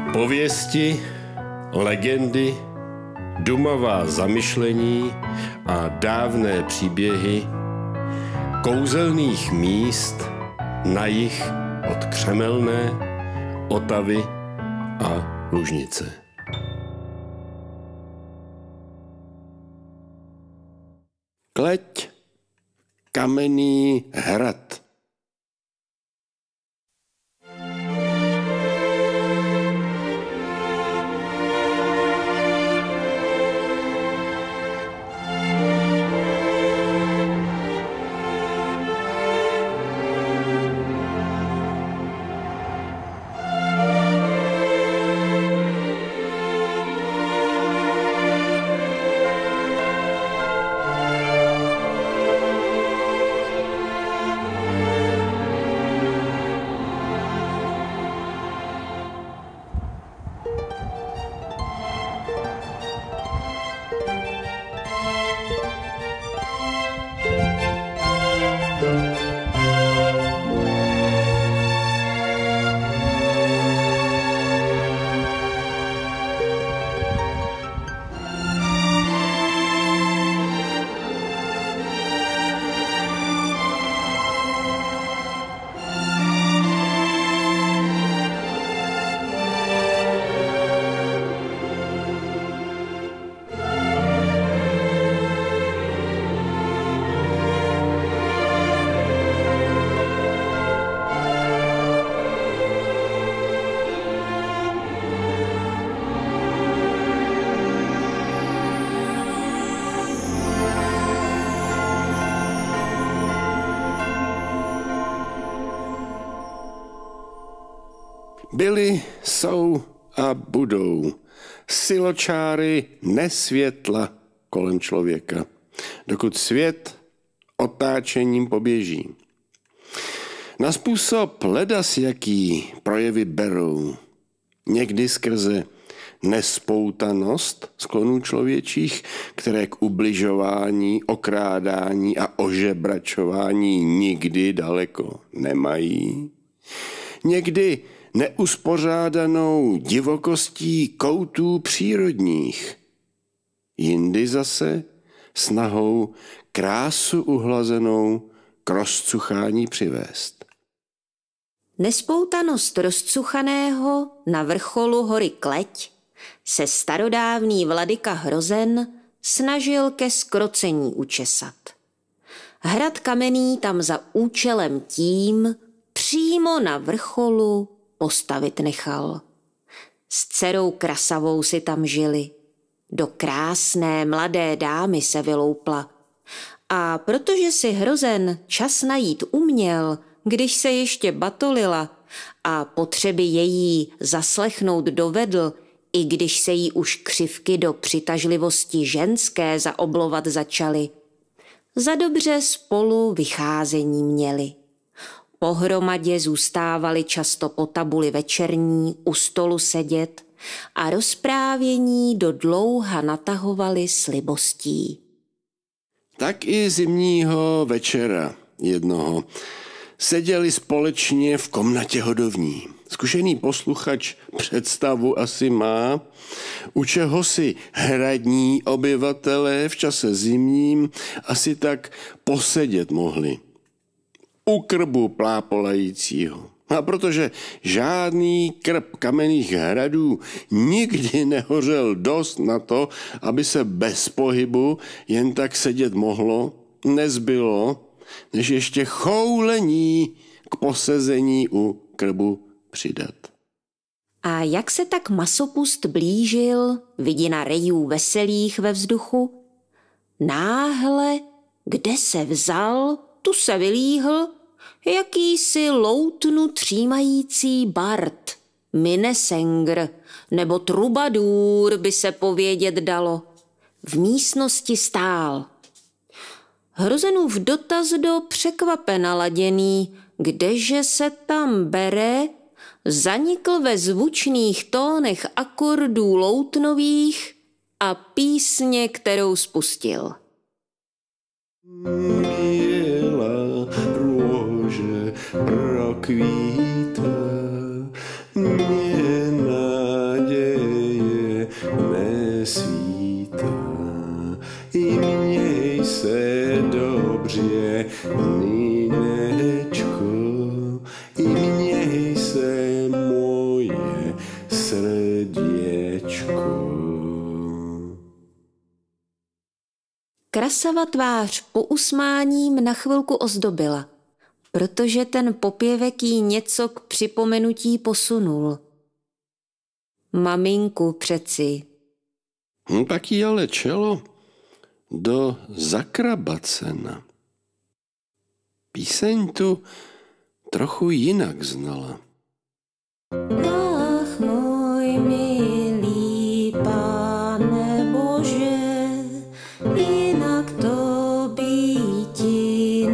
Pověsti, legendy, dumavá zamyšlení a dávné příběhy kouzelných míst na jih od Křemelné, Otavy a Lužnice. Kleť, Kamenný hrad. Byli, jsou a budou siločáry nesvětla kolem člověka, dokud svět otáčením poběží. Na způsob ledas jaký projevy berou, někdy skrze nespoutanost sklonů člověčích, které k ubližování, okrádání a ožebračování nikdy daleko nemají. Někdy neuspořádanou divokostí koutů přírodních, jindy zase snahou krásu uhlazenou k rozcuchání přivést. Nespoutanost rozcuchaného na vrcholu hory Kleť se starodávný vladyka Hrozen snažil ke skrocení učesat. Hrad Kamenný tam za účelem tím přímo na vrcholu postavit nechal. S dcerou Krasavou si tam žili. Do krásné mladé dámy se vyloupla. A protože si Hrozen čas najít uměl, když se ještě batolila a potřeby její zaslechnout dovedl, i když se jí už křivky do přitažlivosti ženské zaoblovat začaly, za dobře spolu vycházení měli. Pohromadě zůstávali často po tabuli večerní u stolu sedět a rozprávění do dlouha natahovali s libostí. Tak i zimního večera jednoho seděli společně v komnatě hodovní. Zkušený posluchač představu asi má, u čeho si hradní obyvatelé v čase zimním asi tak posedět mohli. U krbu plápolajícího. A protože žádný krb kamenných hradů nikdy nehořel dost na to, aby se bez pohybu jen tak sedět mohlo, nezbylo, než ještě choulení k posezení u krbu přidat. A jak se tak masopust blížil, vidina rejů veselých ve vzduchu, náhle, kde se vzal, tu se vylíhl jakýsi loutnu třímající bard, Minnesengr nebo trubadur by se povědět dalo. V místnosti stál. Hrozenův dotaz do překvapena laděný, kdeže se tam bere, zanikl ve zvučných tónech akordů loutnových a písně, kterou spustil. Bělá růže prokvítá, mě Krasava tvář pousmáním na chvilku ozdobila, protože ten popěvek jí něco k připomenutí posunul. Maminku přeci. Pak jí ale čelo do Zakrabacena. Píseň tu trochu jinak znala. Ach, můj milý Pane Bože, jinak to býti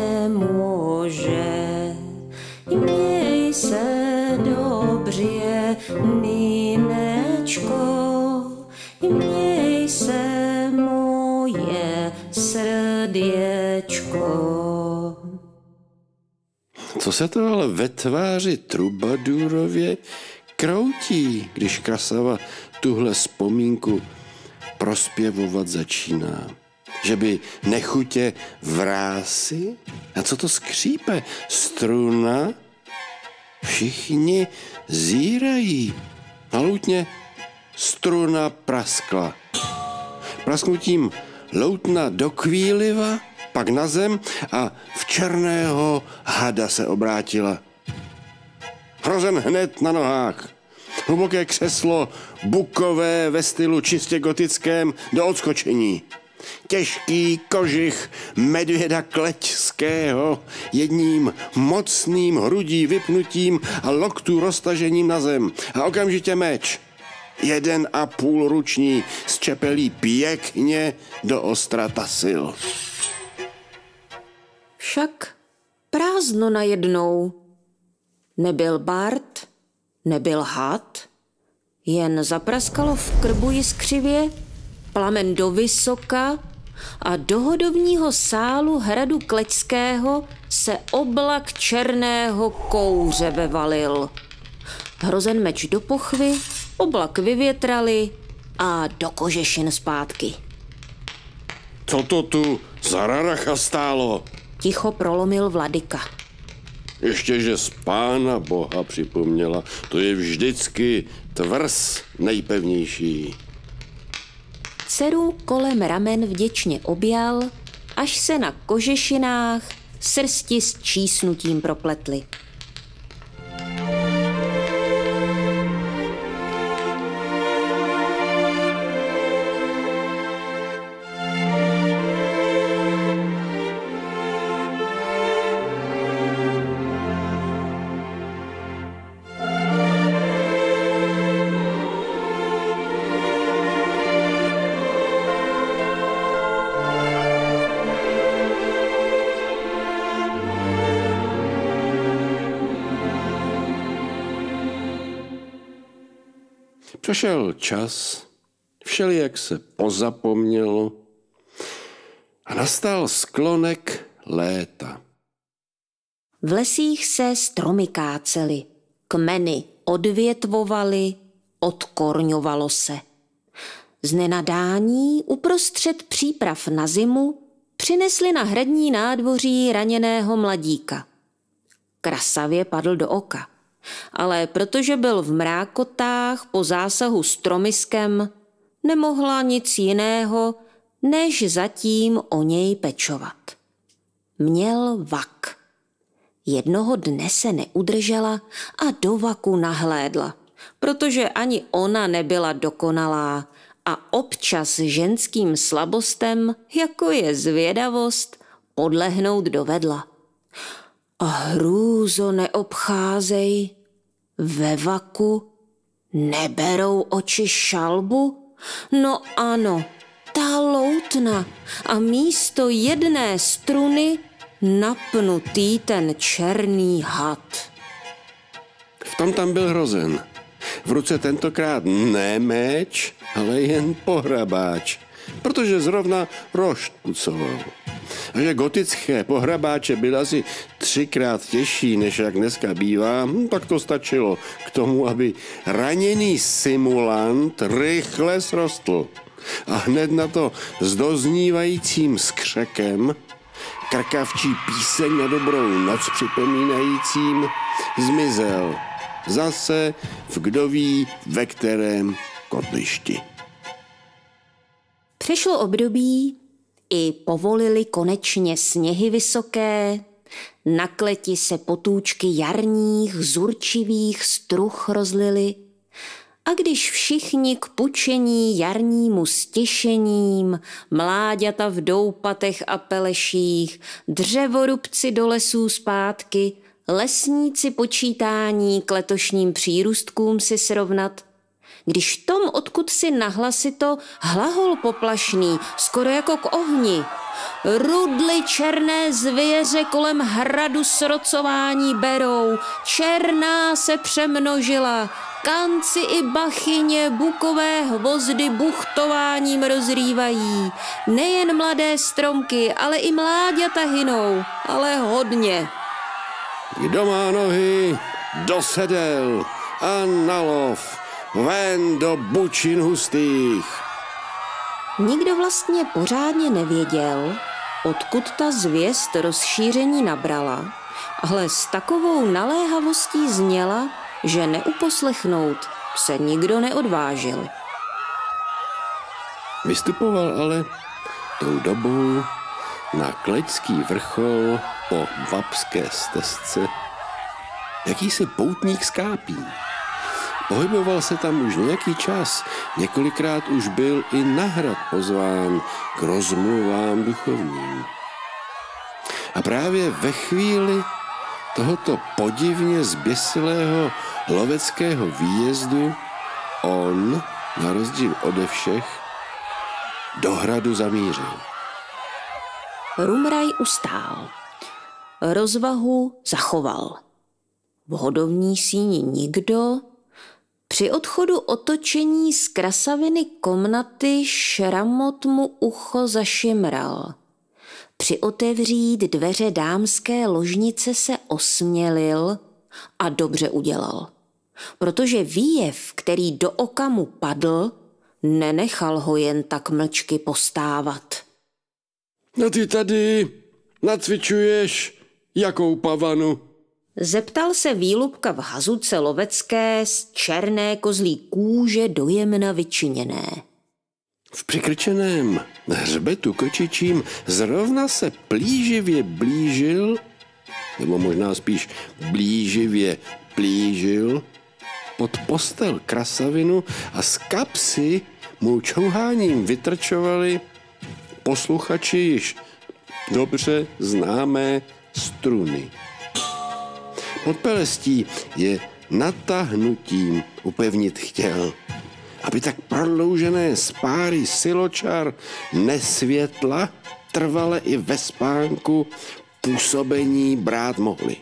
nemůže. Měj se dobře, minečko, měj se moje srděčko. Co se to ale ve tváři Trubadurově kroutí, když Krasava tuhle vzpomínku prospěvovat začíná? Že by nechutě vrásy? A co to skřípe? Struna? Všichni zírají. A loutně struna praskla. Prasknutím loutna do kvíliva, pak na zem a v černého hada se obrátila. Hrozen hned na nohách. Hluboké křeslo, bukové ve stylu čistě gotickém do odskočení. Těžký kožich medvěda kleťského jedním mocným hrudí vypnutím a loktů roztažením na zem. A okamžitě meč. 1,5 ruční z čepelí pěkně do ostra tasil. Však prázdno najednou. Nebyl bard, nebyl had, jen zapraskalo v krbu jiskřivě, plamen do vysoka a do hodovního sálu hradu Kleťského se oblak černého kouře vevalil. Hrozen meč do pochvy, oblak vyvětrali a do kožešin zpátky. Co to tu za raracha stálo? Ticho prolomil vladyka. Ještě, že z Pána Boha připomněla, to je vždycky tvrz nejpevnější. Dceru kolem ramen vděčně objal, až se na kožešinách srsti s čísnutím propletly. Přešel čas, všelijak se pozapomnělo a nastal sklonek léta. V lesích se stromy kácely, kmeny odvětvovaly, odkorňovalo se. Z nenadání uprostřed příprav na zimu přinesli na hradní nádvoří raněného mladíka. Krasavě padl do oka, ale protože byl v mrákotách po zásahu stromyskem, nemohla nic jiného, než zatím o něj pečovat. Měl vak. Jednoho dne se neudržela a do vaku nahlédla, protože ani ona nebyla dokonalá a občas ženským slabostem, jako je zvědavost, podlehnout dovedla. A hrůzo neobcházej, ve vaku neberou oči šalbu? No ano, ta loutna a místo jedné struny napnutý ten černý had. V tom tam byl hrozen. V ruce tentokrát ne meč, ale jen pohrabáč, protože zrovna rošt pucoval. A že gotické pohrabáče byly asi 3krát těžší, než jak dneska bývá, tak to stačilo k tomu, aby raněný simulant rychle srostl. A hned na to s doznívajícím skřekem, krkavčí píseň na dobrou noc připomínajícím, zmizel. Zase v kdo ví, ve kterém kotlišti. Přešlo období, I povolili konečně sněhy vysoké, na kleti se potůčky jarních, zurčivých struh rozlily. A když všichni k pučení jarnímu stěšením, mláďata v doupatech a peleších, dřevorubci do lesů zpátky, lesníci počítání k letošním přírůstkům si srovnat, když tom, odkud si nahlasito, hlahol poplašný, skoro jako k ohni. Rudly černé zvěře kolem hradu srocování berou, černá se přemnožila, kanci i bachyně bukové hvozdy buchtováním rozrývají. Nejen mladé stromky, ale i mláďata hynou, ale hodně. Kdo má nohy, do sedel a na lov, ven do bučin hustých. Nikdo vlastně pořádně nevěděl, odkud ta zvěst rozšíření nabrala, ale s takovou naléhavostí zněla, že neuposlechnout se nikdo neodvážil. Vystupoval ale tou dobou na Kleťský vrchol po Vapské stezce jakýsi poutník z Kápí. Pohyboval se tam už nějaký čas, několikrát už byl i na hrad pozván k rozmluvám duchovním. A právě ve chvíli tohoto podivně zběsilého loveckého výjezdu on, na rozdíl ode všech, do hradu zamířil. Rumraj ustál. Rozvahu zachoval. V hodovní síni nikdo. Při odchodu otočení z krasaviny komnaty šramot mu ucho zašimral. Při otevřít dveře dámské ložnice se osmělil a dobře udělal. Protože výjev, který do oka mu padl, nenechal ho jen tak mlčky postávat. No ty tady nacvičuješ jakou pavanu? Zeptal se výlupka v hazuce lovecké z černé kozlí kůže dojemna vyčiněné. V přikrčeném hřbetu kočičím zrovna se plíživě blížil, nebo možná spíš blíživě plížil, pod postel krasavinu a z kapsy mu čouháním vytrčovali posluchači již dobře známé struny. Pod pelestí je natahnutím upevnit chtěl, aby tak prodloužené spáry siločar nesvětla trvale i ve spánku působení brát mohly.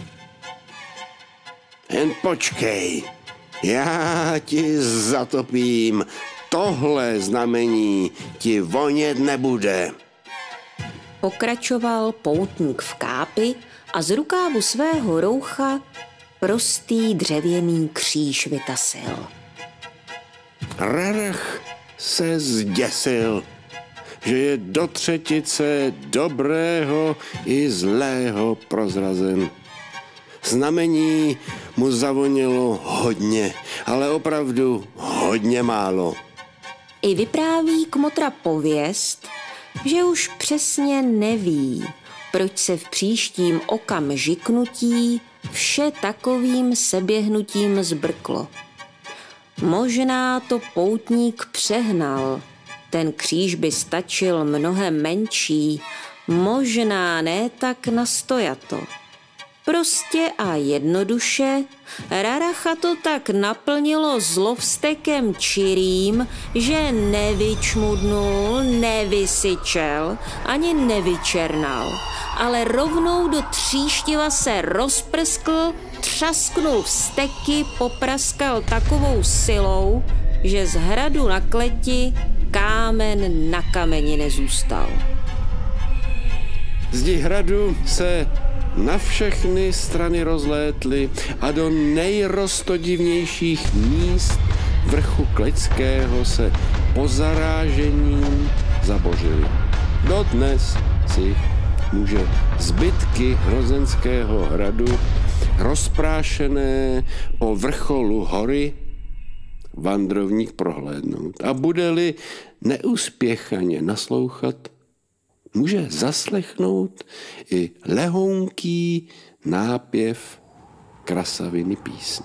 Jen počkej, já ti zatopím, tohle znamení ti vonět nebude. Pokračoval poutník v kápi a z rukávu svého roucha prostý dřevěný kříž vytasil. Rarach se zděsil, že je do třetice dobrého i zlého prozrazen. Znamení mu zavonilo hodně, ale opravdu hodně málo. I vypráví kmotra pověst, že už přesně neví, proč se v příštím okamžiknutí vše takovým seběhnutím zbrklo. Možná to poutník přehnal, ten kříž by stačil mnohem menší, možná ne tak nastojato. Prostě a jednoduše Raracha to tak naplnilo zlovstekem čirým, že nevyčmudnul, nevysyčel, ani nevyčernal, ale rovnou do tříštiva se rozprskl, třasknul vzteky, popraskal takovou silou, že z hradu na kleti kámen na kameni nezůstal. Zdi hradu se na všechny strany rozlétly a do nejrostodivnějších míst vrchu Kleťského se pozarážením zabořili. Dodnes si může zbytky hrozenského hradu rozprášené po vrcholu hory vandrovník prohlédnout. A bude-li neuspěchaně naslouchat, může zaslechnout i lehounký nápěv krasaviny písně.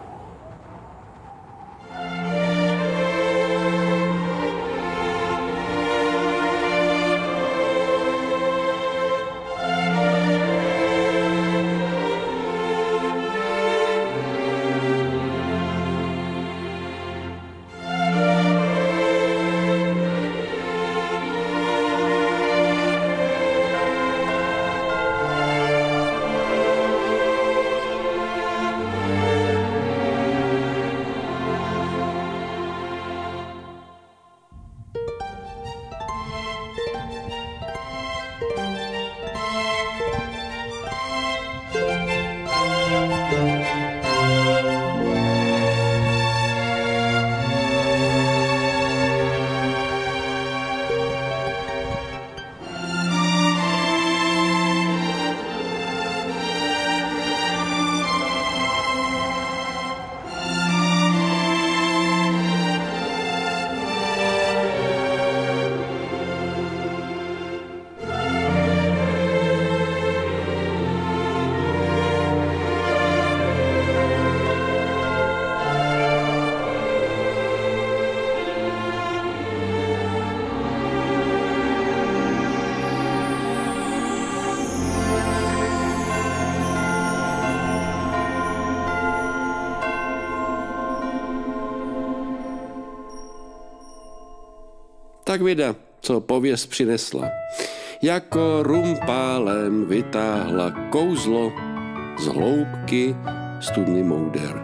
Tak vida, co pověst přinesla. Jako rumpálem vytáhla kouzlo z hloubky studny Mouder.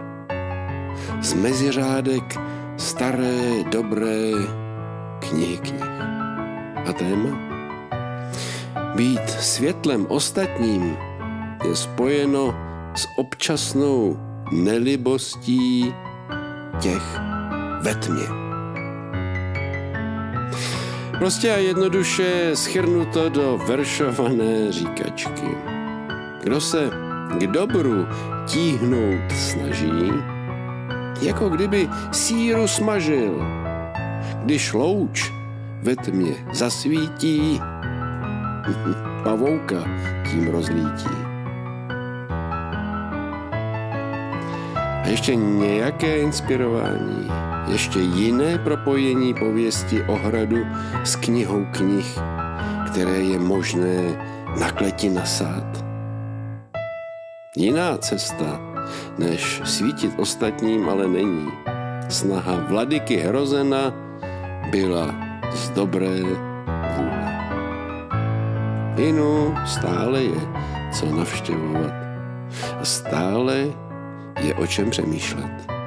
Z meziřádek staré, dobré knihy. A téma? Být světlem ostatním je spojeno s občasnou nelibostí těch ve tmě. Prostě a jednoduše schrnuto do veršované říkačky. Kdo se k dobru tíhnout snaží, jako kdyby síru smažil, když louč ve tmě zasvítí, pavouka tím rozlítí. A ještě nějaké inspirování, ještě jiné propojení pověsti o hradu s knihou knih, které je možné na kleti nasát. Jiná cesta, než svítit ostatním, ale není. Snaha vladyky Hrozena byla z dobré vůle. Inu stále je co navštěvovat a stále je o čem přemýšlet.